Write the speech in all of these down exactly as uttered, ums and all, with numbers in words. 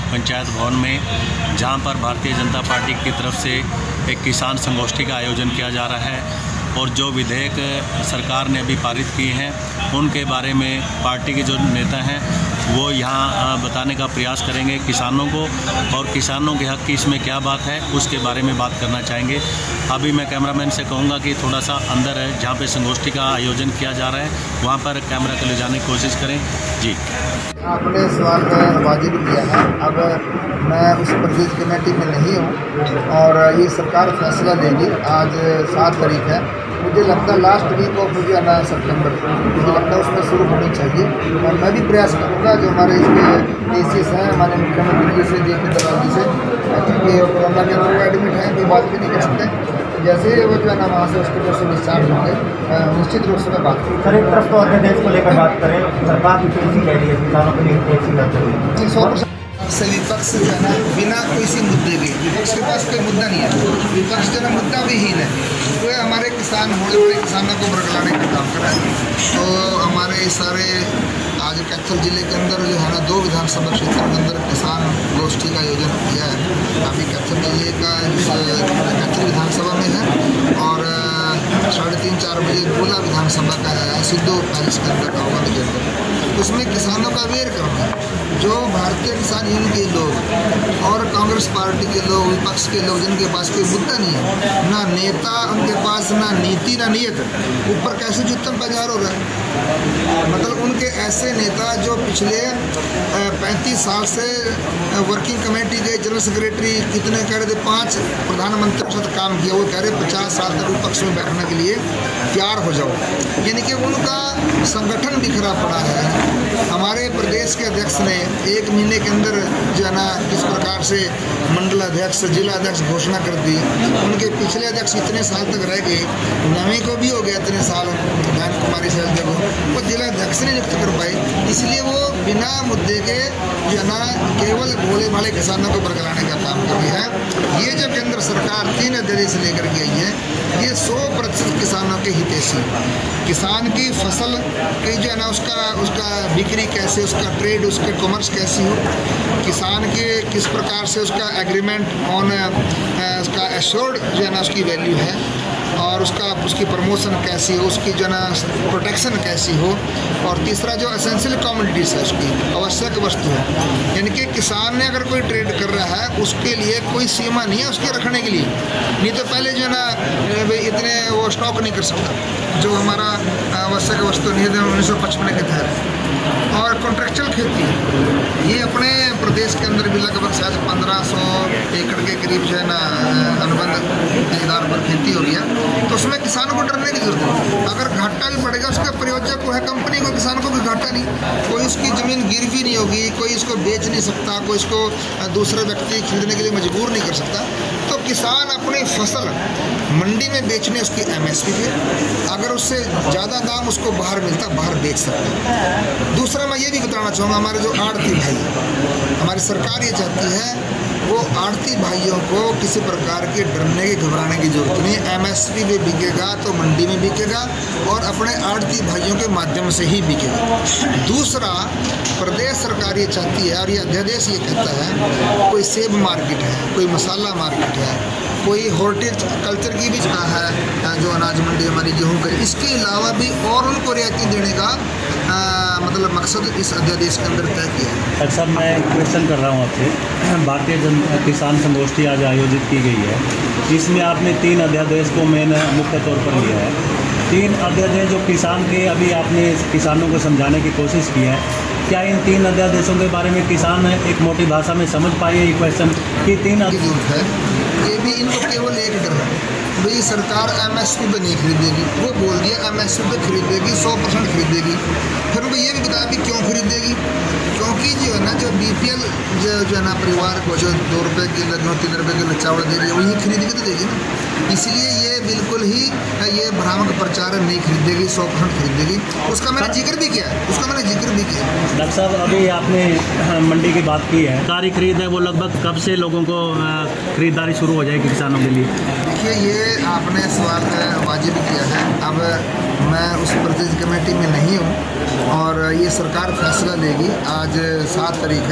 पंचायत भवन में, जहां पर भारतीय जनता पार्टी की तरफ से एक किसान संगोष्ठी का आयोजन किया जा रहा है और जो विधेयक सरकार ने अभी पारित किए हैं उनके बारे में पार्टी के जो नेता हैं वो यहाँ बताने का प्रयास करेंगे किसानों को, और किसानों के हक़ की इसमें क्या बात है उसके बारे में बात करना चाहेंगे। अभी मैं कैमरामैन से कहूँगा कि थोड़ा सा अंदर है जहाँ पे संगोष्ठी का आयोजन किया जा रहा है वहाँ पर कैमरा को ले जाने की कोशिश करें। जी, आपने सवाल का वाजिब किया है। अब मैं उस प्रदेश कमेटी में नहीं हूँ और ये सरकार फैसला लेगी। आज सात तारीख है, मुझे लगता है लास्ट वीक ऑफ जो है ना सितंबर, मुझे लगता है उसमें शुरू होनी चाहिए। और मैं भी प्रयास करूँगा जो हमारे इसके केसेस हैं हमारे मुख्यमंत्री जी से, जे पी दलाल जी से, क्योंकि कोरोना के अंदर एडमिट हैं, कोई बात भी नहीं कर सकते। जैसे वो जो है ना वहाँ से उसके ऊपर से डिस्चार्ज होंगे, निश्चित रूप से मैं बात करूँ। सर, एक तरफ तो अध्यादेश को लेकर बात करें, सरकार की कैसी कह रही है किसानों के लिए कैसी बात करें? सौ परसेंट से विपक्ष जो है ना बिना किसी मुद्दे के, विपक्ष के पास कोई मुद्दा नहीं है, विपक्ष जो है मुद्दा विहीन है, वो हमारे किसान बड़े बड़े किसानों को बरगलाने का काम कर रहा है। तो हमारे सारे आज कैथल जिले के अंदर जो है ना दो विधानसभा क्षेत्रों के अंदर किसान गोष्ठी का आयोजन किया है। अभी कैथल जिले का कैथल विधानसभा में है और साढ़े तीन चार बजे गोला विधानसभा का है सिद्धू पैलेस के अंदर गाँव के अंदर। उसमें किसानों का अवेयर करना है। जो भारतीय किसान यूनियन के लोग और कांग्रेस पार्टी के लोग, विपक्ष के लोग जिनके पास कोई मुद्दा नहीं है, ना नेता उनके पास, ना नीति, ना नीयत, ऊपर कैसे जुत्तम बाजार हो रहा है। मतलब उनके ऐसे नेता जो पिछले पैंतीस साल से वर्किंग कमेटी के जनरल सेक्रेटरी, कितने कह रहे थे, पाँच प्रधानमंत्री के साथ काम किया, वो कह रहे पचास साल तक विपक्ष में बैठने के लिए तैयार हो जाओ। यानी कि उनका संगठन बिखरा पड़ा है। हमारे प्रदेश के अध्यक्ष ने एक महीने के अंदर जो है ना किस प्रकार से मंडल अध्यक्ष, जिला अध्यक्ष घोषणा कर दी। उनके पिछले अध्यक्ष इतने साल तक रह गए, नवी को भी हो गया इतने साल, बहन कुमारी सैलजा को वो जिला अध्यक्ष नहीं नियुक्त कर पाए। इसलिए वो बिना मुद्दे के जो है ना केवल भोले भाले किसानों को बरगलाने का काम कर रही है। ये जो केंद्र सरकार तीन अध्यादेश लेकर के आई है, ये सौ प्रतिशत किसानों के हितैषी, किसान की फसल की जो है ना उसका उसका बिक्री कैसे, उसका ट्रेड, उसके कॉमर्स कैसी हो, किसान के किस प्रकार से उसका एग्रीमेंट ऑन उसका एश्योर्ड जो है ना उसकी वैल्यू है, और उसका उसकी प्रमोशन कैसी हो, उसकी जो है ना प्रोटेक्शन कैसी हो, और तीसरा जो एसेंशियल कमोडिटीज़ है उसकी आवश्यक वस्तु है। यानी कि किसान ने अगर कोई ट्रेड कर रहा है उसके लिए कोई सीमा नहीं है उसके रखने के लिए। नहीं तो पहले जो है ना इतने वो स्टॉक नहीं कर सकता जो हमारा आवश्यक वस्तु निधि उन्नीस सौ पचपन के तहत। और कॉन्ट्रेक्चुअल खेती ये अपने प्रदेश के अंदर भी लगभग शायद पंद्रह सौ एकड़ के करीब जो है ना अनुबंध आधार पर खेती हो रही है। तो उसमें किसानों को डरने की जरूरत है। अगर घाटा भी पड़ेगा उसका प्रयोजक को है कंपनी को, किसान को कोई घाटा नहीं, कोई उसकी ज़मीन गिरवी नहीं होगी, कोई इसको बेच नहीं सकता, कोई इसको दूसरे व्यक्ति खरीदने के लिए मजबूर नहीं कर सकता। तो किसान अपनी फसल मंडी में बेचने उसकी एम एस पी पे, अगर उससे ज़्यादा दाम उसको बाहर मिलता बाहर बेच सकता है। दूसरा मैं ये भी बताना चाहूँगा, हमारे जो आड़ती भाई, हमारी सरकार ये चाहती है वो आड़ती भाइयों को किसी प्रकार के डरने की घबराने की जरूरत नहीं। एम एस पी में बिकेगा तो मंडी में बिकेगा और अपने आड़ती भाइयों के माध्यम से ही बिकेगा। दूसरा, प्रदेश सरकार ये चाहती है और ये अध्यादेश ये कहता है, कोई सेब मार्केट है, कोई मसाला मार्केट है, कोई हॉर्टिकल्चर की भी जगह है जो अनाज मंडी हमारी गेहूँ का, इसके अलावा भी और उनको रियायती देने का आ, मतलब मकसद इस अध्यादेश के अंदर तय किया है। डॉक्टर साहब, मैं क्वेश्चन कर रहा हूँ आपसे। भारतीय जन किसान संगोष्ठी आज आयोजित की गई है, इसमें आपने तीन अध्यादेश को मेन मुख्य तौर पर लिया है। तीन अध्यादेश जो किसान के अभी आपने किसानों को समझाने की कोशिश की है, क्या इन तीन अध्यादेशों के बारे में किसान एक मोटी भाषा में समझ पाए ये क्वेश्चन कि तीन जरूरत है? ये भी इनको केवल एक डर है भाई सरकार एम एस पी पर नहीं खरीदेगी। वो बोल दिया एम एस पी पर खरीदेगी, सौ परसेंट खरीदेगी। फिर उनको ये भी बताया कि क्यों खरीदेगी, क्योंकि जो है ना जो बी पी एल जो जो है ना परिवार को जो दो रुपये किलो दो तीन रुपये किलो चावल दे रही है वही खरीद के तो देगी ना। इसलिए ये बिल्कुल ही ये भ्रामक प्रचार नहीं खरीदेगी, सौ परसेंट खरीदेगी। उसका मैंने जिक्र भी किया है, उसका मैंने जिक्र भी किया। डॉक्टर साहब, अभी आपने मंडी की बात की है, सारी खरीद है वो लगभग कब से लोगों को खरीदारी शुरू हो जाएगी किसानों के लिए? देखिए, ये आपने सवाल वाजिब किया है। अब मैं उस प्रदेश कमेटी में नहीं हूँ और ये सरकार फैसला लेगी। आज सात तारीख है,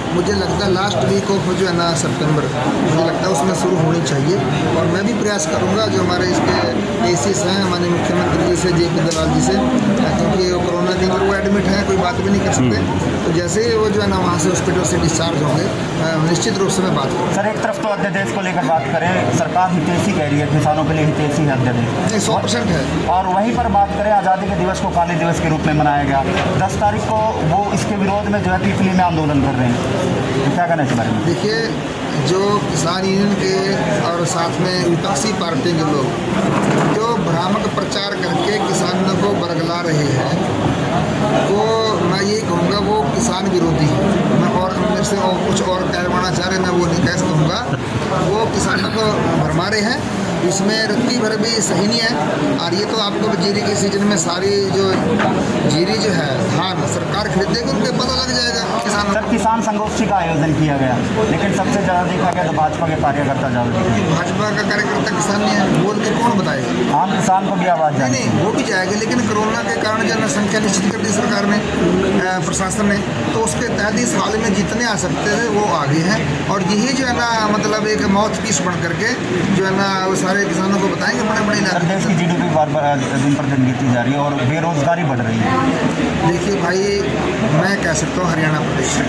मुझे लगता है लास्ट वीक ऑफ जो है ना सितंबर, मुझे लगता है उसमें शुरू होनी चाहिए। और मैं भी प्रयास करूंगा जो हमारे इसके केसेस हैं हमारे मुख्यमंत्री जी से, जे पी दलाल जी से, क्योंकि वो कोरोना के अंदर वो एडमिट हैं, कोई बात भी नहीं कर सकते। तो जैसे ही वो जो है ना वहाँ से हॉस्पिटल से डिस्चार्ज होंगे निश्चित रूप से मैं बात करूँ। सर, एक तरफ तो अध्यादेश को लेकर बात करें, सरकार हितैषी कह रही है, किसानों के लिए हितैषी है अध्यादेश, नहीं सौ परसेंट है। और वहीं पर बात करें आज़ादी के दिवस को काले दिवस के रूप में मनाया गया, दस तारीख को वो इसके विरोध में जो है पीपली में आंदोलन कर रहे हैं, तो क्या कहना है इस बारे में? देखिए, जो किसान यूनियन के और साथ में विपक्षी पार्टी के लोग जो भ्रामक प्रचार करके किसानों को बरगला रहे हैं, वो मैं ये कहूँगा वो किसान विरोधी है। मैं और अंदर से और कुछ और कहवाना चाह रहे, मैं वो नहीं कह सकूँगा। वो किसानों को भरमा रहे हैं, इसमें रत्ती भर भी सही नहीं है। और ये तो आपको जीरी के सीजन में सारी जो जीरी जो है धान सरकार खरीदेगी, उनको पता लग जाएगा किसानों। सर, किसान संगोष्ठी का आयोजन किया गया, लेकिन सबसे ज़्यादा देखा गया तो भाजपा के कार्यकर्ता ज़्यादा। भाजपा का कार्यकर्ता किसान नहीं है, बोल के कौन बताएगा? आम किसान को भी आवाज़ नहीं नहीं वो भी जाएगी, लेकिन कोरोना के कारण जो जनसंख्या निश्चित कर दी सरकार ने, प्रशासन ने, तो उसके तहत इस हाल में जितने आ सकते थे वो आगे हैं। और यही जो है ना मतलब एक माउथ पीस बन करके जो है ना वो सारे किसानों को बताएंगे बड़े बड़े इलाके। देश की जी डी पी बार बार दिन पर दिन गिरती जा रही है और बेरोजगारी बढ़ रही है। देखिए भाई, मैं कह सकता हूँ हरियाणा प्रदेश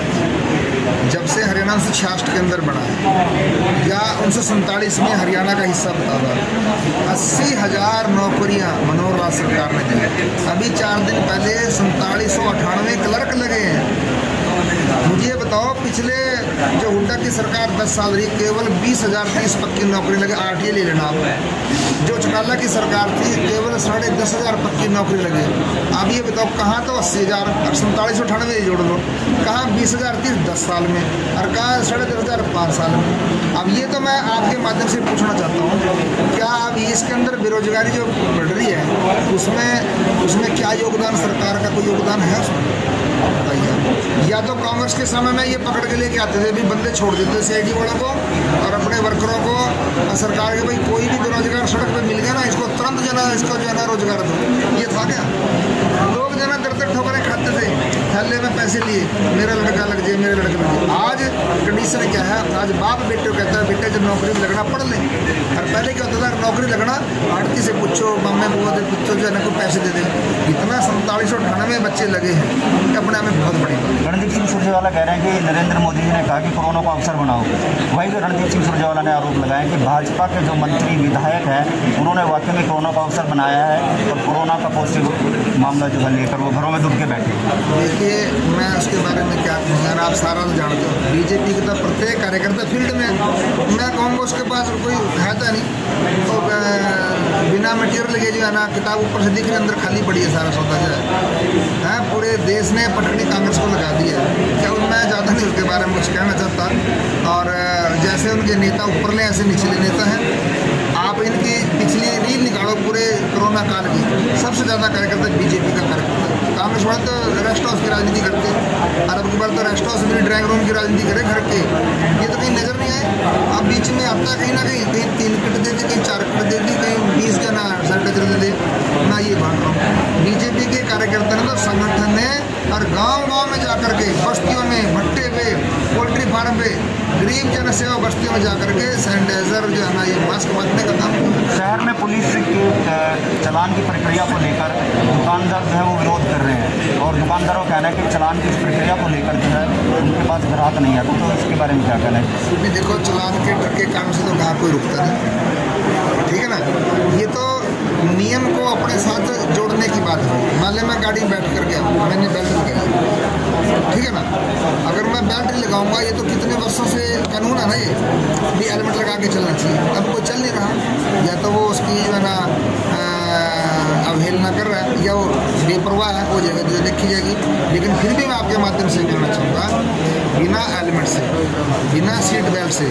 जब से हरियाणा उन्नीस सौ छियासठ के अंदर बना है या उन्नीस सौ सैंतालीस में हरियाणा का हिस्सा बता था, अस्सी हज़ार नौकरियाँ मनोहर लाल सरकार ने दी। अभी चार दिन पहले सैंतालीस सौ अठानवे क्लर्क लगे हैं। मुझे बताओ, पिछले जो हुड्डा की सरकार दस साल रही, केवल बीस हज़ार तीस पक्की नौकरी लगे। आर टी ए ले लेना आप। जो चौटाला की सरकार थी, केवल साढ़े दस हज़ार पक्की नौकरी लगे। अब ये बताओ, कहाँ तो अस्सी हज़ार सैंतालीस सौ अठानवे जोड़ लो, कहाँ बीस हज़ार तीस दस साल में, और कहाँ साढ़े दस हज़ार पाँच साल में। अब ये तो मैं आपके माध्यम से पूछना चाहता हूँ, क्या अब इसके अंदर बेरोजगारी जो बढ़ रही है, उसमें उसमें क्या योगदान सरकार का, कोई योगदान है उसमें? बताइए। या तो कांग्रेस के समय में ये पकड़ के लेके आते थे, भी बंदे छोड़ देते सी आई डी वालों को और अपने वर्करों को, सरकार के भाई कोई भी बेरोजगार सड़क पे मिल गया ना, इसको तुरंत जो है इसको जो है ना रोजगार दो। ये था क्या? लोग जो है ना दर दर ठोकरें खाते थे, थैले में पैसे लिए, मेरा लड़का लग जाए, मेरे लड़के लग जाए। आज कंडीशन क्या है? आज बाप बेटे को कहता है बेटे जब नौकरी में लगना पढ़ ले। और पहले क्या होता था, नौकरी लगना आड़ती से पूछो, मम्मी बुआ से पूछो, जो है ना कोई पैसे दे दे। इतना सैंतालीस सौ अठानवे बच्चे लगे हैं, अपने आप में बहुत बड़ी बात। रणदीप सिंह सुरजेवाला कह रहे हैं कि नरेंद्र मोदी जी ने कहा कि कोरोना को अवसर बनाओ। वहीं तो रणदीप सिंह सुरजेवाला ने आरोप लगाया कि भाजपा के जो मंत्री विधायक हैं, उन्होंने वाकई में कोरोना का अवसर बनाया है और कोरोना का पॉजिटिव मामला जो है लेकर वो घरों में डूब के बैठे। देखिए, मैं उसके बारे में क्या कहूँ यार, आप सारा तो जानते हो। बीजेपी का तो प्रत्येक कार्यकर्ता फील्ड में, मैं कहूँगा उसके पास कोई है तो नहीं, तो बिना मटीरियल के जो है ना किताब ऊपर से दिख रही, अंदर खाली पड़ी है सारा सौदा जो है। पूरे देश ने पटकनी कांग्रेस को लगा दी है। क्या मैं ज़्यादा नहीं उसके बारे में कुछ कहना चाहता। और जैसे उनके नेता ऊपर ले, ऐसे निचले नेता हैं। आप इनकी पिछली रील निकालो पूरे कोरोना काल की, सबसे ज़्यादा कार्यकर्ता बीजेपी का कार्यकर्ता। कांग्रेस वाले तो रेस्ट हाउस की राजनीति करते हैं, और अब की बार तो रेस्ट हाउस में ड्राइंग रूम की राजनीति करे घर के। ये तो कहीं नज़र नहीं आए। अब बीच में आता कहीं ना कहीं, कहीं तीन किट दे दी, कहीं चार किट दे दी, कहीं बीस का ना सैनिटाइजर दे दे। मैं ये बांट रहा हूँ, बीजेपी के कार्यकर्ता ने तो संगठन है, और गांव-गांव में जाकर के, बस्तियों में, भट्टे पे, पोल्ट्री फार्म पे, गरीब जनसेवा बस्तियों में जाकर के सैनिटाइजर जो है ना, ये मास्क बांटने का काम किया। शहर में पुलिस के चलान की प्रक्रिया को लेकर दुकानदार जो है वो विरोध कर रहे हैं, और दुकानदारों का कहना है कि चलान की प्रक्रिया को लेकर जो है उनके पास ग्राहक नहीं आता। तो इसके बारे में क्या कहना है? देखो, चलान के डर के काम से तो ग्राहक कोई रुकता नहीं, ठीक है ना। ये तो नियम को अपने साथ जोड़ने की बात है। मान लें मैं गाड़ी में बैठ कर गया, मैंने बेल्ट लगाई, ठीक है ना। अगर मैं बेल्ट नहीं लगाऊंगा, ये तो कितने वर्षों से कानून है ना, ये भी हेलमेट लगा के चलना चाहिए। अब कोई चल नहीं रहा, या तो वो उसकी जो है ना अवहेलना कर रहा है, या वो बेपरवाह है, वो जगह जो देखी जाएगी। लेकिन फिर भी मैं आपके माध्यम से कहना चाहूँगा, बिना हेलमेट से, बिना सीट बेल्ट से,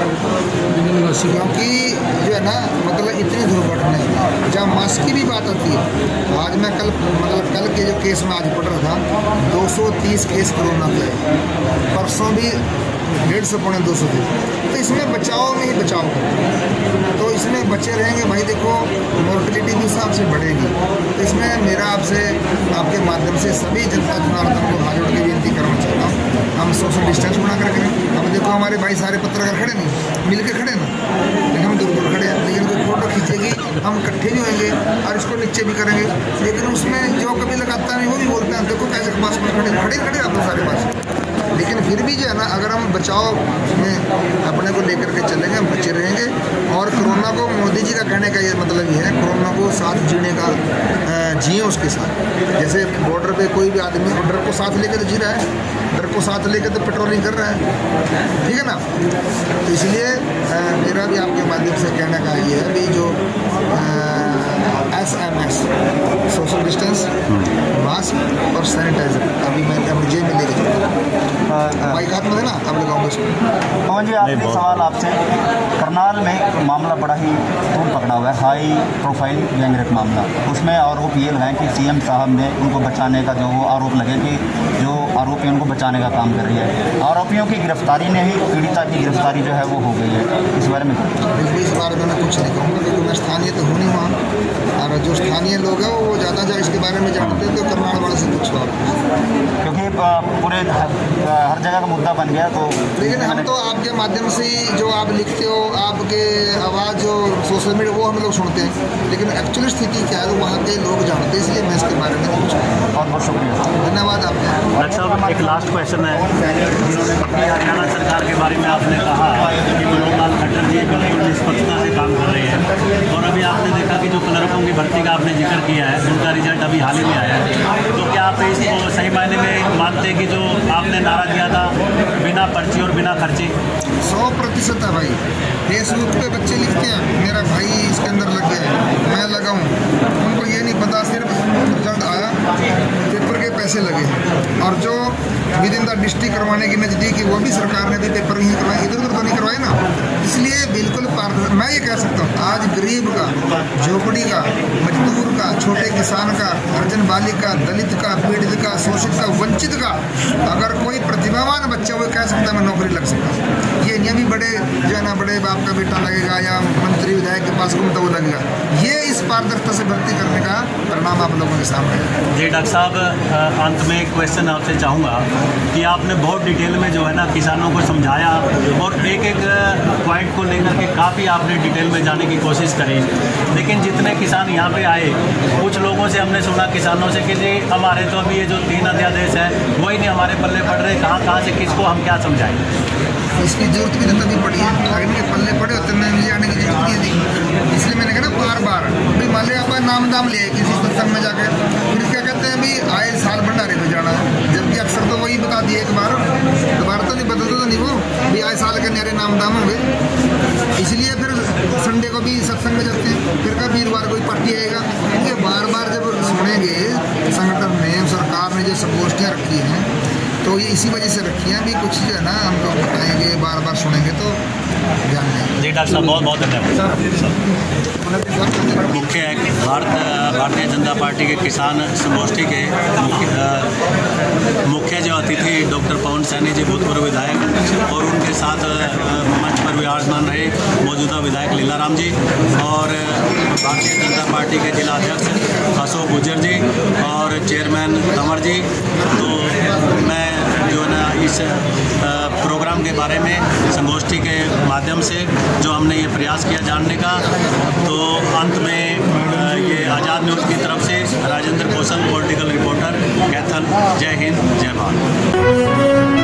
क्योंकि जो है ना मतलब इतनी दुर्घटना, जब मास्क की भी बात आती है। आज मैं कल मतलब कल के जो केस में आज पढ़ रहा था, दो सौ तीस केस कोरोना के, परसों भी डेढ़ सौ पौने दो सौ थे। तो इसमें बचाव में ही बचाव करें, तो इसमें बचे रहेंगे भाई। देखो, मॉर्टिलिटी भी हिसाब से बढ़ेगी। तो इसमें मेरा आपसे, आपके माध्यम से सभी जनता जनार्दन को हाथ जोड़ के विनती करना चाहता हूँ हम सोशल डिस्टेंस बना कर करें। अब देखो हमारे भाई सारे पत्रकार खड़े नहीं, मिल के खड़े ना, लेकिन हम दूर दूर खड़े हैं, लेकिन कोई फोटो खींचेगी हम इकट्ठे भी होंगे और इसको नीचे भी करेंगे, लेकिन उसमें जो कभी लगाता नहीं वो भी बोलते हैं देखो कैसे पास में खड़े खड़े खड़े आप सारे पास। लेकिन फिर भी जो है ना, अगर हम बचाव में अपने को लेकर के चलेंगे हम बचे रहेंगे। और कोरोना को मोदी जी का कहने का ये मतलब ये है, कोरोना को साथ जीने का जिए उसके साथ। जैसे बॉर्डर पे कोई भी आदमी डर को साथ लेकर तो जी रहा है, डर को साथ लेकर तो पेट्रोलिंग कर रहा है, ठीक है ना। तो इसलिए आ, मेरा भी आपके माध्यम से कहने का ये है भी जो S M S social distance, mask और सैनिटाइजर अभी मैं अपनी जेब में लेके चलूँगा, बाइक हाथ में है ना, अब लगाऊंगा इसको। पवन जी, आखिरी सवाल आपसे, करनाल में एक मामला बड़ा ही तूल पकड़ा हुआ है, हाई प्रोफाइल गैंगरेप मामला, उसमें आरोप ये लगाएं कि सीएम साहब ने उनको बचाने का जो वो आरोप लगे कि जो आरोपी उनको बचाने का काम कर रही है, आरोपियों की गिरफ्तारी ने ही पीड़िता की गिरफ्तारी जो है वो हो गई है, इस बारे में इस बारे में मैं कुछ नहीं कहूँगा क्योंकि मैं स्थानीय तो हूँ नहीं वहाँ, और जो स्थानीय लोग हैं वो ज़्यादा जो इसके बारे में जानते हैं, तो करनाल वाले से पूछो आप, क्योंकि पूरे हर जगह का मुद्दा बन गया। तो लेकिन हम तो आपके माध्यम से ही जो आप लिखते हो, आपके आवाज़ जो सोशल मीडिया वो हम लोग सुनते हैं, लेकिन एक्चुअली स्थिति क्या है वहाँ के लोग जानते हैं, इसलिए मैं इसके बारे में नहीं पूछूँ। बहुत बहुत शुक्रिया, धन्यवाद आपका। डॉक्टर साहब, एक लास्ट क्वेश्चन है, हरियाणा सरकार के बारे में आपने कहा कि मनोहर लाल खट्टर जी बिल्कुल निष्पक्षता से काम कर रहे हैं, और अभी आपने देखा कि जो क्लर्कों की भर्ती का आपने जिक्र किया है उनका रिजल्ट अभी हाल ही में आया है, तो क्या आप इसको सही मायने में मानते हैं कि जो आपने नारा दिया था बिना पर्ची और बिना खर्चे? सौ प्रतिशत है भाई। फेसबुक पे बच्चे लिखते हैं मेरा भाई इसके अंदर लग गया है, मैं लगाऊं, उनको ये नहीं पता सिर्फ रिजल्ट आया, पेपर के पैसे लगे, और जो विद इन द डिस्ट्रिक्ट करवाने की नज़दीक वो भी सरकार ने भी पेपर नहीं करवाए, इधर उधर तो नहीं करवाए ना। इसलिए बिल्कुल मैं ये कह सकता हूँ आज गरीब का, झोपड़ी का, मजदूर का, छोटे किसान का, अर्जन बालिक का, दलित का, पीड़ित का, शोषित का, वंचित का अगर कोई प्रतिभावान बच्चा वो कह सकता है मैं नौकरी लग सकता। ये नहीं भी बड़े जो है ना बड़े बाप का बेटा लगेगा या मंत्री विधायक के पास घूमता वो लगेगा, ये इस पारदर्शिता से भर्ती करने का परिणाम आप लोगों के सामने है। जी डॉक्टर साहब, अंत में एक क्वेश्चन आपसे चाहूँगा कि आपने बहुत डिटेल में जो है ना किसानों को समझाया और एक एक पॉइंट को लेकर के काफ़ी आपने डिटेल में जाने की कोशिश करी, लेकिन जितने किसान यहाँ पे आए कुछ लोगों से हमने सुना किसानों से कि जी हमारे तो अभी ये जो तीन अध्यादेश है वही नहीं हमारे पल्ले पड़ रहे, कहाँ कहाँ से किसको हम क्या समझाएं? इसकी जरूरत भी तो तभी पड़ी है, अगर के पल्ले पड़े होते मैं ले जाने की जरूरत नहीं थी, इसलिए मैंने कहा ना बार बार भाई मान लिया आप नाम दाम ले किसी सत्संग में जाकर, फिर क्या कहते हैं भी आए साल भंडारे में जाना है, जबकि अक्सर तो वही बता दिए एक बार, दोबारा तो नहीं बदलते तो नहीं वो भी आए साल के न्यारे नाम दाम होंगे। इसलिए फिर संडे को भी सत्संग में जाते हैं, फिर का वीरवार कोई पार्टी आएगा, ये बार बार जब सुनेंगे संगठन ने सरकार ने जो संगोष्ठियाँ रखी हैं तो ये इसी वजह से रखी हैं भी कुछ जो है ना हम लोग बताएंगे बार बार सुनेंगे तो ध्यान देंगे। जी डॉक्टर साहब बहुत बहुत धन्यवाद। मुख्य भारत भारतीय जनता पार्टी के किसान संगोष्ठी के मुख्य मुख्य जो अतिथि डॉक्टर पवन सैनी जी भूतपूर्व विधायक और उनके साथ मंच पर विराजमान रहे मौजूदा विधायक लीलाराम जी और भारतीय जनता पार्टी के जिला अध्यक्ष अशोक गुर्जर जी और चेयरमैन तंवर जी। तो मैं जो है ना इस प्रोग्राम के बारे में संगोष्ठी के माध्यम से जो हमने ये प्रयास किया जानने का, तो अंत में ये आज़ाद न्यूज़ की तरफ से राजेंद्र कौशल पॉलिटिकल रिपोर्टर कैथल, जय हिंद जय भारत।